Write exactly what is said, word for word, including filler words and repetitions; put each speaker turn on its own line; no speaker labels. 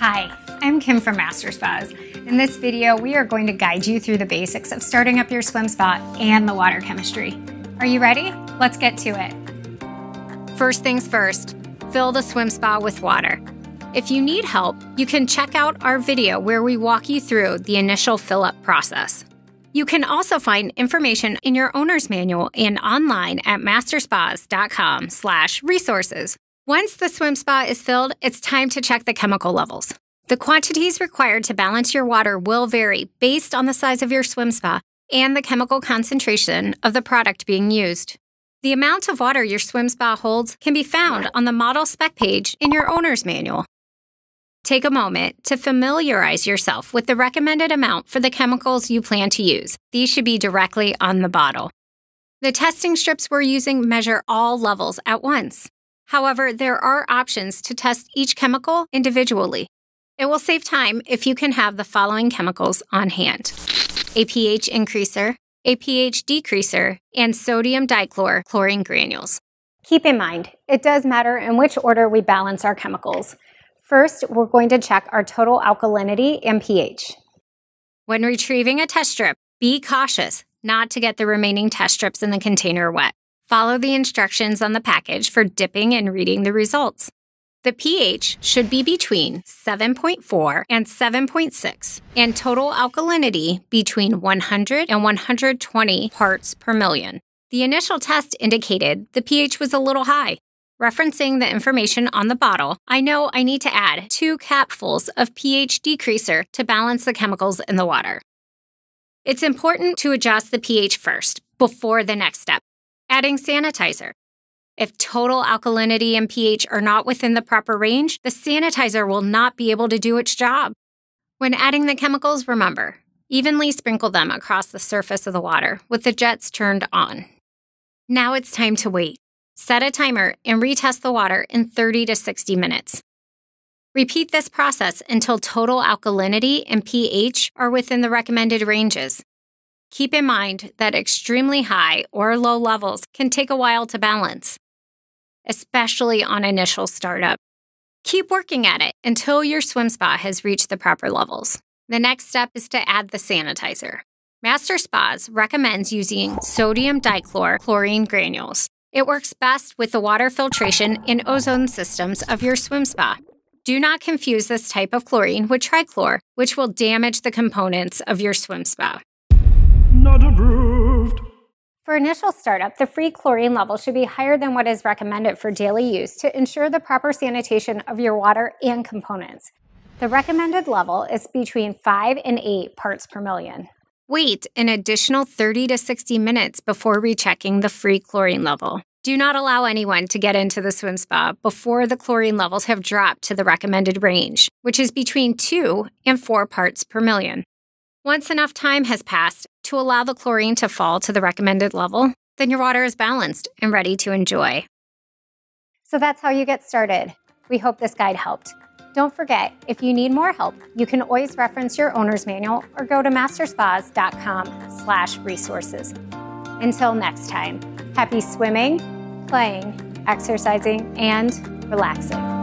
Hi, I'm Kim from Master Spas. In this video, we are going to guide you through the basics of starting up your swim spa and the water chemistry. Are you ready? Let's get to it. First things first, fill the swim spa with water. If you need help, you can check out our video where we walk you through the initial fill-up process. You can also find information in your owner's manual and online at masterspas dot com slash resources. Once the swim spa is filled, it's time to check the chemical levels. The quantities required to balance your water will vary based on the size of your swim spa and the chemical concentration of the product being used. The amount of water your swim spa holds can be found on the model spec page in your owner's manual. Take a moment to familiarize yourself with the recommended amount for the chemicals you plan to use. These should be directly on the bottle. The testing strips we're using measure all levels at once. However, there are options to test each chemical individually. It will save time if you can have the following chemicals on hand: a pH increaser, a pH decreaser, and sodium dichlor chlorine granules. Keep in mind, it does matter in which order we balance our chemicals. First, we're going to check our total alkalinity and pH. When retrieving a test strip, be cautious not to get the remaining test strips in the container wet. Follow the instructions on the package for dipping and reading the results. The pH should be between seven point four and seven point six, and total alkalinity between one hundred and one hundred twenty parts per million. The initial test indicated the pH was a little high. Referencing the information on the bottle, I know I need to add two capfuls of pH decreaser to balance the chemicals in the water. It's important to adjust the pH first, before the next step, adding sanitizer. If total alkalinity and pH are not within the proper range, the sanitizer will not be able to do its job. When adding the chemicals, remember, evenly sprinkle them across the surface of the water with the jets turned on. Now it's time to wait. Set a timer and retest the water in thirty to sixty minutes. Repeat this process until total alkalinity and pH are within the recommended ranges. Keep in mind that extremely high or low levels can take a while to balance, especially on initial startup. Keep working at it until your swim spa has reached the proper levels. The next step is to add the sanitizer. Master Spas recommends using sodium dichlor chlorine granules. It works best with the water filtration and ozone systems of your swim spa. Do not confuse this type of chlorine with trichlor, which will damage the components of your swim spa.
Not approved.
For initial startup, the free chlorine level should be higher than what is recommended for daily use to ensure the proper sanitation of your water and components. The recommended level is between five and eight parts per million. Wait an additional thirty to sixty minutes before rechecking the free chlorine level. Do not allow anyone to get into the swim spa before the chlorine levels have dropped to the recommended range, which is between two and four parts per million. Once enough time has passed to allow the chlorine to fall to the recommended level, then your water is balanced and ready to enjoy. So that's how you get started. We hope this guide helped. Don't forget, if you need more help, you can always reference your owner's manual or go to masterspas dot com slash resources. Until next time, happy swimming, playing, exercising, and relaxing.